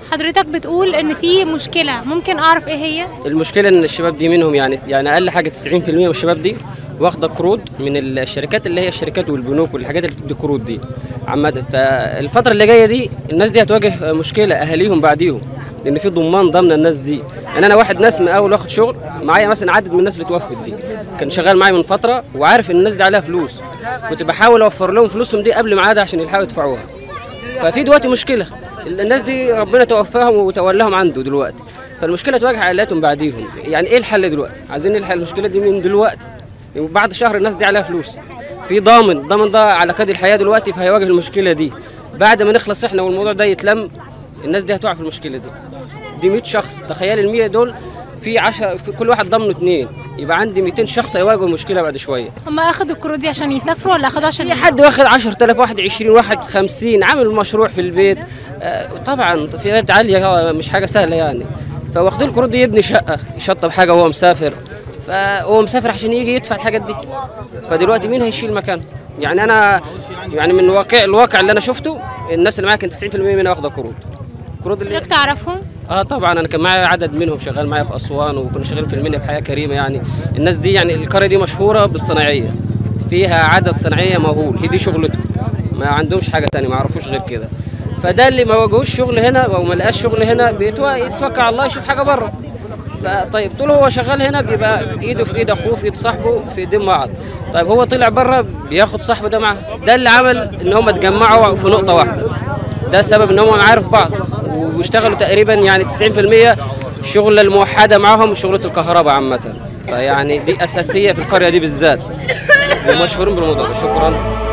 حضرتك بتقول ان في مشكله، ممكن اعرف ايه هي؟ المشكله ان الشباب دي منهم يعني اقل حاجه 90% من الشباب دي واخده قروض من الشركات اللي هي الشركات والبنوك والحاجات اللي بتدي قروض دي عامه. فالفتره اللي جايه دي الناس دي هتواجه مشكله اهاليهم بعديهم، لان في ضمان الناس دي. يعني انا واحد ناس من اول واخد شغل معايا مثلا عدد من الناس اللي توفت دي كان شغال معايا من فتره وعارف ان الناس دي عليها فلوس، كنت بحاول اوفر لهم فلوسهم دي قبل ميعادها عشان يلحقوا يدفعوها. ففي دلوقتي مشكله، الناس دي ربنا توفاهم وتولاهم عنده دلوقتي، فالمشكله تواجه عائلاتهم بعديهم. يعني ايه الحل دلوقتي؟ عايزين نلحق المشكله دي من دلوقتي، بعد شهر الناس دي عليها فلوس، في ضامن ده على قيد الحياه دلوقتي، فهيواجه المشكله دي. بعد ما نخلص احنا والموضوع ده يتلم الناس دي هتقع في المشكله دي 100 شخص، تخيل ال 100 دول في 10 في كل واحد ضامنه 2، يبقى عندي 200 شخص هيواجهوا المشكله بعد شويه. هم اخدوا القروض دي عشان يسافروا ولا اخدوها عشان في حد واخد 10,000، واحد 20، واحد 50، عامل مشروع في البيت. طبعا في ريت عاليه مش حاجه سهله يعني، فواخدين القروض دي يبني شقه يشطب حاجه وهو مسافر، فهو مسافر عشان يجي يدفع الحاجات دي. فدلوقتي مين هيشيل مكانه؟ يعني انا يعني من الواقع اللي انا شفته الناس اللي معايا كان 90% منها واخده قروض اللي حضرتك تعرفهم؟ طبعا انا كان معايا عدد منهم شغال معايا في اسوان، وكنا شغالين في المنيا في حياه كريمه. يعني الناس دي يعني القريه دي مشهوره بالصناعيه، فيها عدد صناعيه مهول، هي دي شغلتهم، ما عندهمش حاجه ثانيه، ما يعرفوش غير كده. فده اللي ما واجهوش شغل هنا او ما لقاش شغل هنا يتوكل على الله يشوف حاجه بره. فطيب طول هو شغال هنا بيبقى ايده في ايد اخوه، في ايد صاحبه، في ايدين بعض. طيب هو طلع بره بياخد صاحبه ده معاه، ده اللي عمل ان هم اتجمعوا في نقطه واحده، ده سبب ان هم عارف بعض واشتغلوا تقريبا يعني 90% الشغله الموحده معاهم شغله الكهرباء عامه. فيعني دي اساسيه في القريه دي بالذات، ومشهورين بالموضوع ده. شكرا.